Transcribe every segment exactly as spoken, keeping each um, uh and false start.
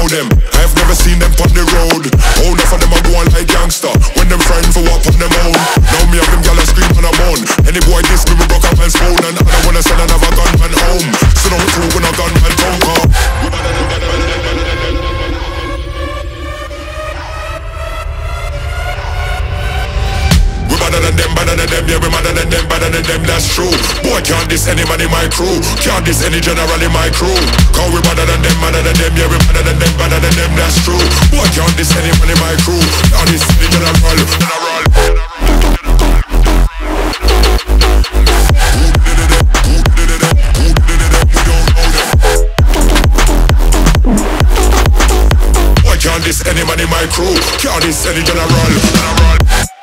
them. I've never seen them on the road. All enough of them are going like gangster. When them frightened for what on them own. Now me have them gyal a scream and a moan. Any boy diss me, we broke up man's phone. And I don't wanna send another gunman home. So don't fool when a gunman don't come. We better than them, better than them, yeah, we better than them, better than them, that's true. Boy, can't diss any man in my crew. Can't diss any general in my crew. Cause we better than them, better than them, yeah, we better than them, better than them, that's true. Boy, can't diss any man in my crew. Can't diss any general, general. Boy, can't diss any man in my crew. Can't diss any general, general.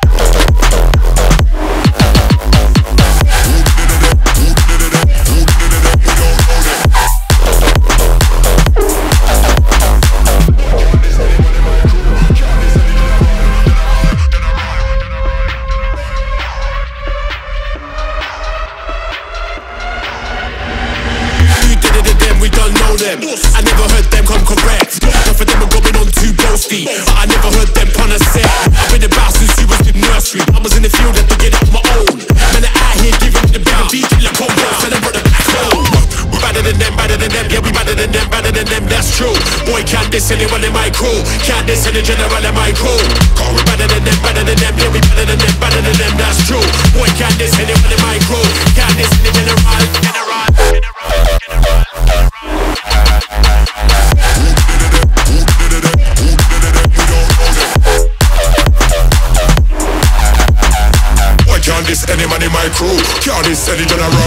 I never heard them come correct. Enough of them are going on too ghosty, but I never heard them pun a set. I've been about since you was in nursery. I was in the field and to get it on my own. Man, I out here giving the bigger beat in the combo, so I brought it back home. We better than them, better than them, yeah, we better than them, better than them, that's true. Boy, can't diss anyone in my crew. Can't diss any general in my crew. Call we better than them, better than them, yeah, we better than them, better than them, that's true. Boy, can't diss anyone in my crew. Can't diss any general, general, general, general. Can't diss any man in my crew. Can't diss any general.